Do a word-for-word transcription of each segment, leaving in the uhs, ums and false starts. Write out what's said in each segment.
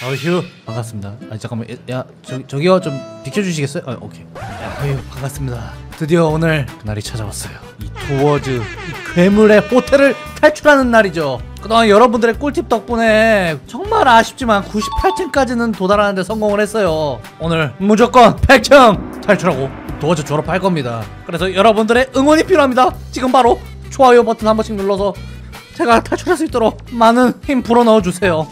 어휴 반갑습니다. 아 잠깐만 야 저, 저기요 좀 비켜주시겠어요? 아 오케이. 야, 어휴 반갑습니다. 드디어 오늘 그날이 찾아왔어요. 이 도어즈 이 괴물의 호텔을 탈출하는 날이죠. 그동안 여러분들의 꿀팁 덕분에 정말 아쉽지만 구십팔 층까지는 도달하는데 성공을 했어요. 오늘 무조건 백 층 탈출하고 도어즈 졸업할 겁니다. 그래서 여러분들의 응원이 필요합니다. 지금 바로 좋아요 버튼 한 번씩 눌러서 제가 탈출할 수 있도록 많은 힘 불어넣어 주세요.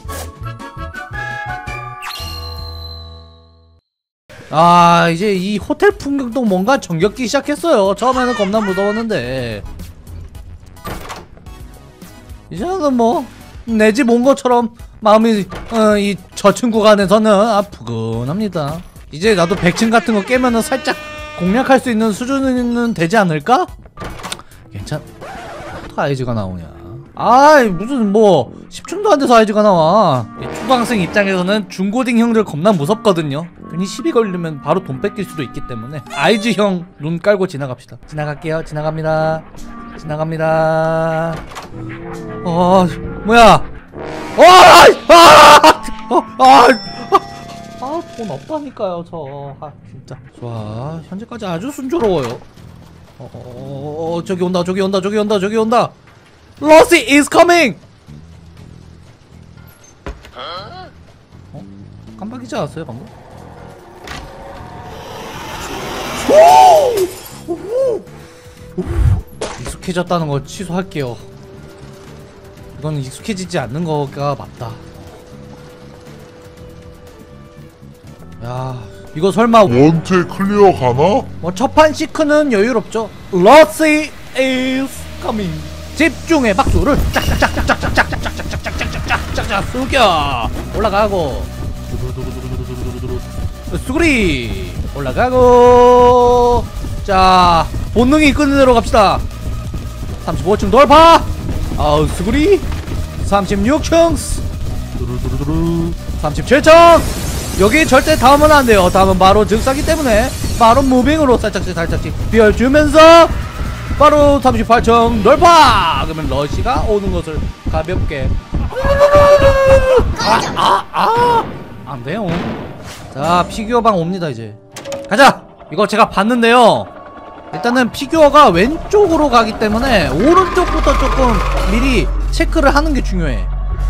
아 이제 이 호텔 풍경도 뭔가 정겹기 시작했어요. 처음에는 겁나 무서웠는데 이제는 뭐 내 집 온 것처럼 마음이 어, 이 저층 구간에서는 아 푸근합니다. 이제 나도 백 층 같은 거 깨면은 살짝 공략할 수 있는 수준은 되지 않을까? 괜찮... 또 아이즈가 나오냐. 아이 무슨 뭐 십 층도 안 돼서 아이즈가 나와. 초등학생 입장에서는 중고딩 형들 겁나 무섭거든요. 괜히 시비 걸리면 바로 돈 뺏길 수도 있기 때문에 아이즈 형 눈 깔고 지나갑시다. 지나갈게요. 지나갑니다. 지나갑니다. 어 뭐야? 어, 아, 아, 아, 돈 없다니까요 저. 아 진짜. 좋아. 현재까지 아주 순조로워요. 어, 어, 어 저기 온다. 저기 온다. 저기 온다. 저기 온다. Lucy is coming. 어? 깜빡이지 않았어요 방금? 익숙해졌다는 거 취소할게요. 이건 익숙해지지 않는 거가 맞다. 야 이거 설마 원체 클리어 가나? 뭐 첫판 시크는 여유롭죠. Lucy is coming. 집중의 박수를 짝짝짝짝짝짝짝짝짝짝짝짝짝짝짝짝 숙여 올라가고 수그리 올라가고. 자 본능이 이끄는 대로 갑시다. 삼십오 층 돌파. 아우 수그리. 삼십육 층 삼십칠 층. 여기 절대 닿으면 안 돼요. 닿으면 바로 즉사기 때문에 바로 무빙으로 살짝씩 살짝씩 비워주면서 바로 삼십팔 층 돌파! 그러면 러시가 오는 것을 가볍게 아, 아, 아! 안 돼요. 자 피규어방 옵니다. 이제 가자. 이거 제가 봤는데요 일단은 피규어가 왼쪽으로 가기 때문에 오른쪽부터 조금 미리 체크를 하는 게 중요해.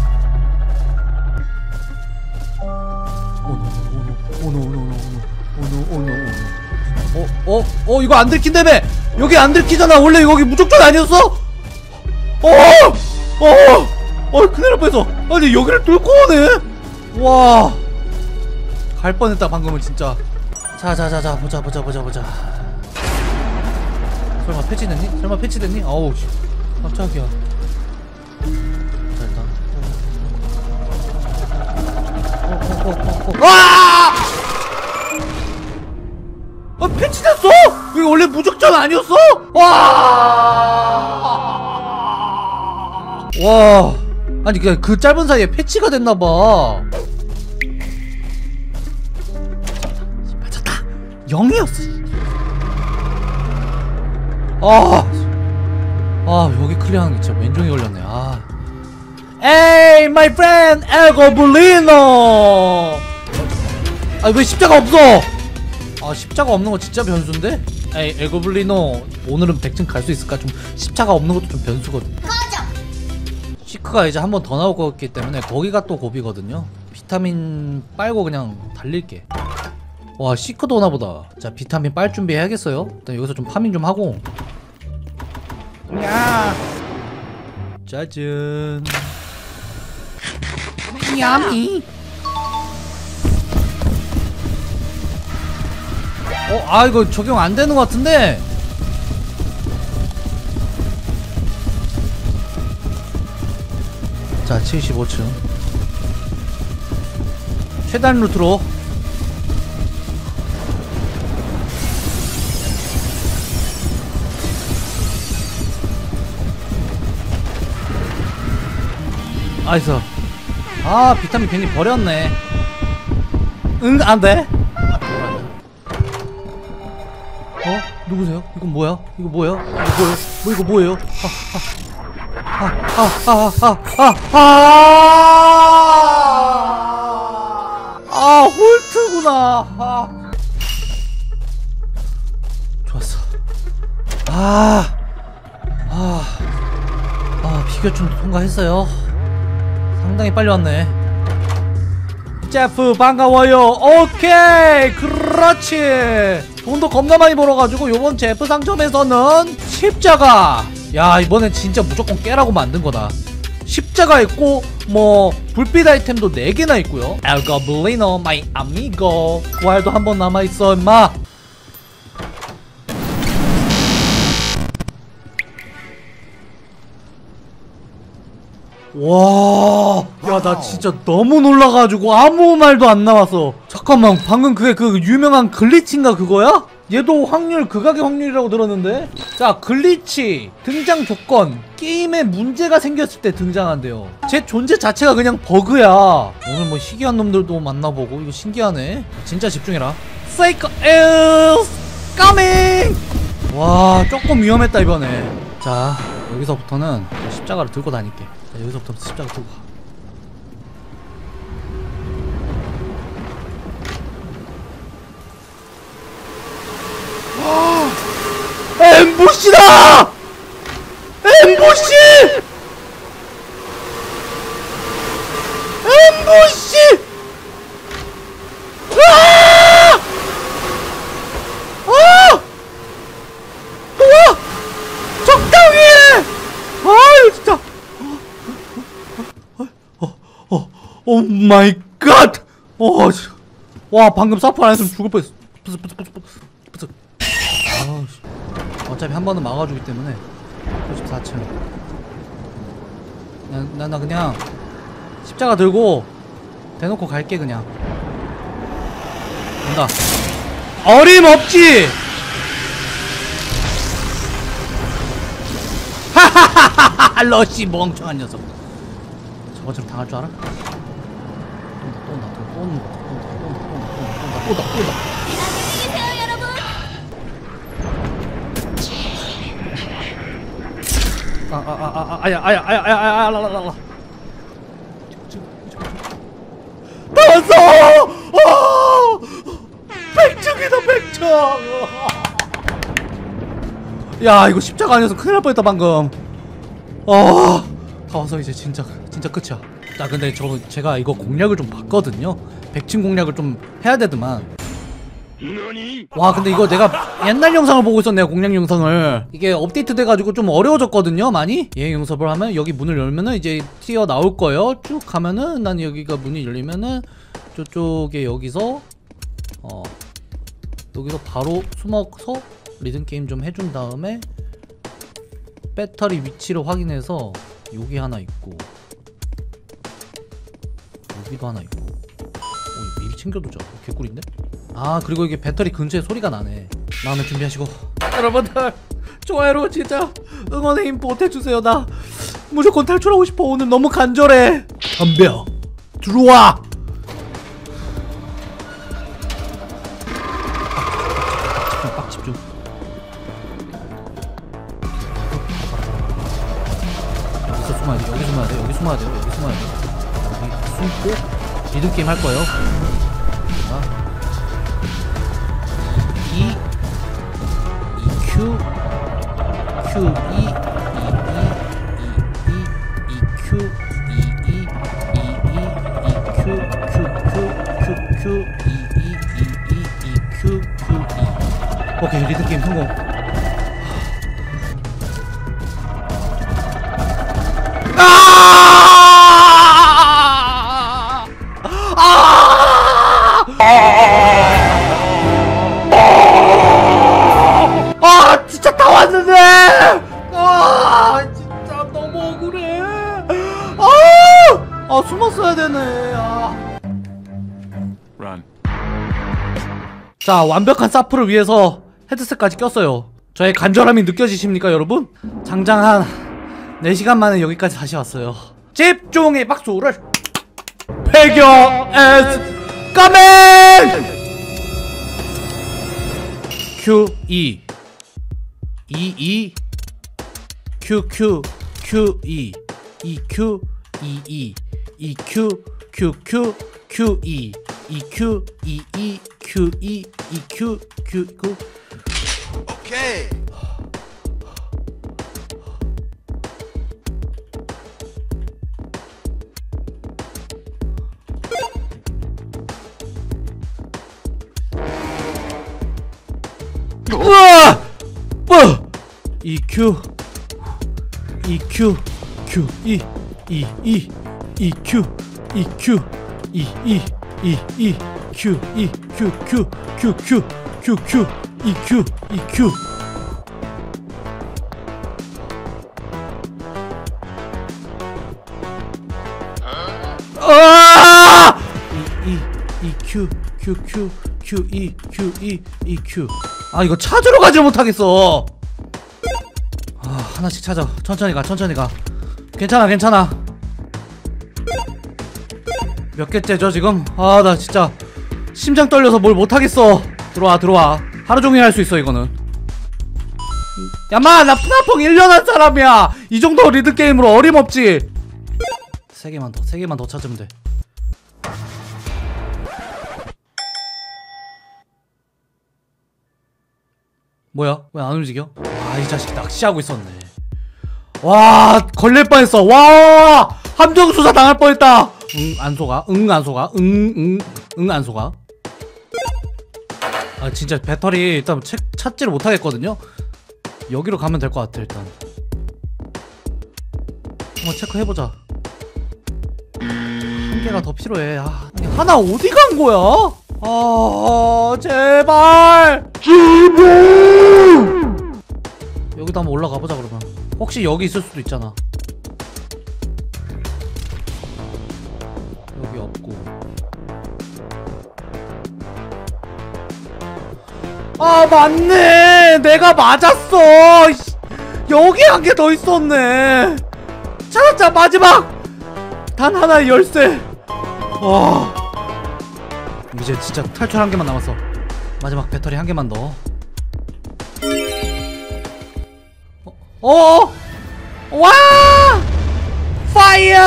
오노 오노 오노 오노 오노 오노 어? 어? 어? 이거 안 들킨다며! 여기 안 들키잖아! 원래 여기 무적전 아니었어? 어! 어! 어! 큰일 날 뻔했어! 아니 여기를 뚫고 오네? 와 갈 뻔했다 방금은 진짜. 자자자자 보자 보자 보자 보자. 설마 패치됐니? 설마 패치됐니? 어우 씨 깜짝이야. 자 일단 어, 어, 어, 어, 어. 와! 아 패치됐어! 이거 원래 무적전 아니었어? 와! 와 아니 그냥 그 짧은 사이에 패치가 됐나봐. 맞았다. 영이었어. 아, 아 여기 클리어하는 게 진짜 맨종이 걸렸네. 아. 에이 마이 프렌드 엘고블리노. 아 왜 십자가 없어? 아 십자가 없는 거 진짜 변수인데? 에이 엘고블리노 오늘은 백 층 갈 수 있을까? 좀 십자가 없는 것도 좀 변수거든. 꺼져! 시크가 이제 한 번 더 나올 거기 때문에 거기가 또 고비거든요. 비타민 빨고 그냥 달릴게. 와 시크도 오나보다. 자 비타민 빨 준비해야겠어요. 일단 여기서 좀 파밍 좀 하고. 야 짜잔 야미. 어? 아 이거 적용 안 되는 것 같은데? 자 칠십오 층 최단 루트로 아이서 아 비타민 괜히 버렸네. 응 안돼. 어? 누구세요? 이건 뭐야? 이거 뭐야? 이거 뭐예요? 뭐 이거 뭐예요? 아, 아, 아, 아, 아, 아, 아, 아, 아 홀트구나. 아. 좋았어. 아, 아, 아 비교충도 통과했어요. 상당히 빨리 왔네. 제프 반가워요. 오케이 그렇지. 돈도 겁나 많이 벌어가지고 요번 제프 상점에서는 십자가. 야 이번엔 진짜 무조건 깨라고 만든 거다. 십자가 있고 뭐 불빛 아이템도 네 개나 있고요. El Goblino my amigo. 부활도 한 번 남아있어 임마. 와, 야, 나 진짜 너무 놀라가지고 아무 말도 안 나왔어. 잠깐만, 방금 그게 그 유명한 글리치인가 그거야? 얘도 확률, 극악의 확률이라고 들었는데? 자, 글리치, 등장 조건, 게임에 문제가 생겼을 때 등장한대요. 제 존재 자체가 그냥 버그야. 오늘 뭐 희귀한 놈들도 만나보고, 이거 신기하네. 진짜 집중해라. Fake is coming! 와, 조금 위험했다, 이번에. 자, 여기서부터는 십자가를 들고 다닐게. 자, 여기서부터 십자가 들고 가. 엠부시다! 엠부시! 엠부시! 아! 아! 와! 적당히 해! 아유 진짜. 어, 어, 오 마이 갓! 어, 와 방금 사프 안 했으면 죽을 뻔했어. 부스 부스 부스 부스. 아, 어차피 한 번은 막아주기 때문에. 구십사 층. 나, 나 그냥 십자가 들고 대놓고 갈게 그냥. 간다. 어림없지. 하하하하하. 러시 멍청한 녀석. 저것처럼 당할 줄 알아? 또 온다 또 온다 또 온다 또 온다 또 온다 또 온다 또 온다. 아아아아 아야 아야 아야 아야 아야 라라라라. 나왔어! 아! 백층이다 백층! 야 이거 십자가 아니어서 큰일 날 뻔했다 방금. 아, 다 와서 이제 진짜 진짜 끝이야. 자 근데 저 제가 이거 공략을 좀 봤거든요. 백층 공략을 좀 해야 되더만. 와 근데 이거 내가 옛날 영상을 보고 있었네요. 공략 영상을. 이게 업데이트 돼가지고 좀 어려워졌거든요 많이. 예 용서를 하면 여기 문을 열면은 이제 튀어 나올 거예요. 쭉 가면은 난 여기가 문이 열리면은 저쪽에 여기서 어 여기서 바로 숨어서 리듬게임 좀 해준 다음에 배터리 위치를 확인해서 여기 하나 있고 여기도 하나 있고. 오, 미리 챙겨두자. 개꿀인데? 아 그리고 이게 배터리 근처에 소리가 나네. 마음을 준비하시고 여러분들 좋아요로 진짜 응원의 힘 보태주세요. 나 무조건 탈출하고 싶어. 오늘 너무 간절해. 덤벼 들어와. 빡 집중. 여기서 숨어야 돼. 여기 숨어야 돼. 여기 숨어야 돼. 여기 숨어야 돼. 여기 숨고 리듬게임 할 거예요. E EQ Q E E E EQ E E E E EQ Q Q Q Q E E E E EQ Q E. 오케이 리듬게임 성공. 아 진짜 다 왔는데. 아 진짜 너무 억울해. 아, 아 숨었어야 되네. 아. Run. 자 완벽한 사프를 위해서 헤드셋까지 꼈어요. 저의 간절함이 느껴지십니까 여러분? 장장 한 네 시간 만에 여기까지 다시 왔어요. 집중의 박수를. 배경 에스 까맨 Q E E E Q Q Q E E Q E E E Q Q Q Q E 이큐 이이 큐이 이큐 큐 구. 오케이. 우와! 뭐? 이큐 이큐 큐 이 이 이 이큐 이큐 이 이 이 이 큐 이 큐 큐 큐 큐 큐 큐 이큐 이큐. 아! 이 이 이큐 큐 큐 큐 이 큐 이 이큐. 아 이거 찾으러 가지 못하겠어. 아 하나씩 찾아. 천천히 가 천천히 가. 괜찮아 괜찮아. 몇 개째죠 지금? 아 나 진짜 심장 떨려서 뭘 못하겠어. 들어와 들어와. 하루종일 할 수 있어 이거는. 야마 나 푸나퐁 일 년 한 사람이야. 이 정도 리드게임으로 어림없지. 세 개만 더 세 개만 더 찾으면 돼. 뭐야? 왜 안 움직여? 아 이 자식 낚시하고 있었네. 와 걸릴 뻔했어. 와 함정수사 당할 뻔했다. 응 안 속아 응 안 속아 응 응 응 안 속아. 아 진짜 배터리 일단 책, 찾지를 못하겠거든요. 여기로 가면 될 것 같아. 일단 한번 체크해보자. 한 개가 더 필요해. 아, 아니, 하나 어디 간 거야? 아 제발 제발 여기도 한번 올라가 보자. 그러면 혹시 여기 있을 수도 있잖아. 여기 없고. 아 맞네 내가 맞았어. 여기 한 개 더 있었네. 찾았자 마지막 단 하나의 열쇠. 와 이제 진짜 탈출 한 개만 남았어. 마지막 배터리 한 개만 더. 어? 어? 와! 파이어!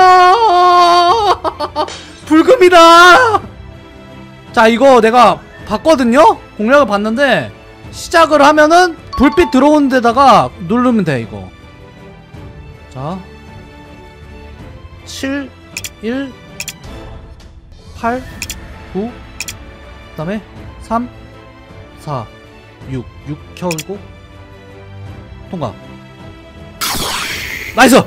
불금이다! 자 이거 내가 봤거든요? 공략을 봤는데 시작을 하면은 불빛 들어오는 데다가 누르면 돼 이거. 자 칠, 일, 팔, 구, 그 다음에 삼, 사, 육, 육 켜고 통과. 나이스! 그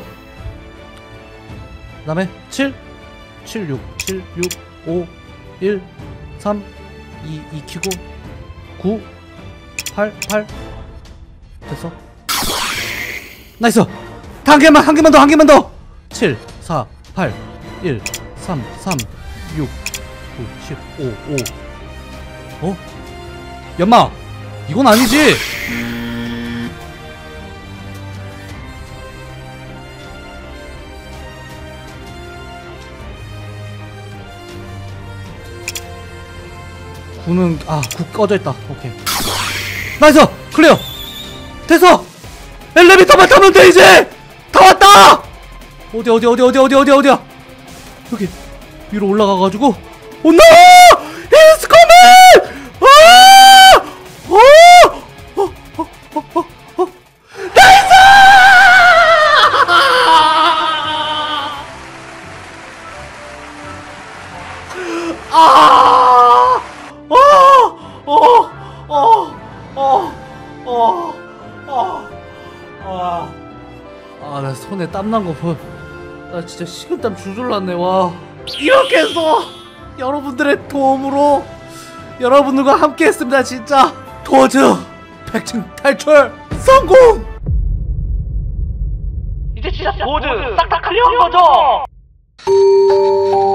다음에 칠, 칠, 육, 칠, 육, 오, 일, 삼, 이, 이 키고 구, 팔, 팔 됐어. 나이스! 한 개만, 한 개만 더, 한 개만 더! 칠, 사, 팔, 일, 삼, 삼, 육, 구, 십, 오, 오. 어? 연마! 이건 아니지! 구는 아 구 꺼져있다. 오케이 나이스! 클리어! 됐어! 엘리베이터만 타면 돼 이제! 다 왔다! 어디 어디 어디 어디 어디 어디 어디야? 여기 위로 올라가가지고 온다! He's coming! 아! 어! 어! 어! 어! 어! 어! 나이스! 아! 어! 어! 어! 어! 어! 어! 아! 아, 나 손에 땀난 거 보. 나 진짜 식은땀 줄줄 났네. 와. 이렇게 해서 여러분들의 도움으로 여러분들과 함께 했습니다. 진짜 도즈 백 층 탈출 성공! 이제 진짜 도즈 싹 다 클리어한 거죠?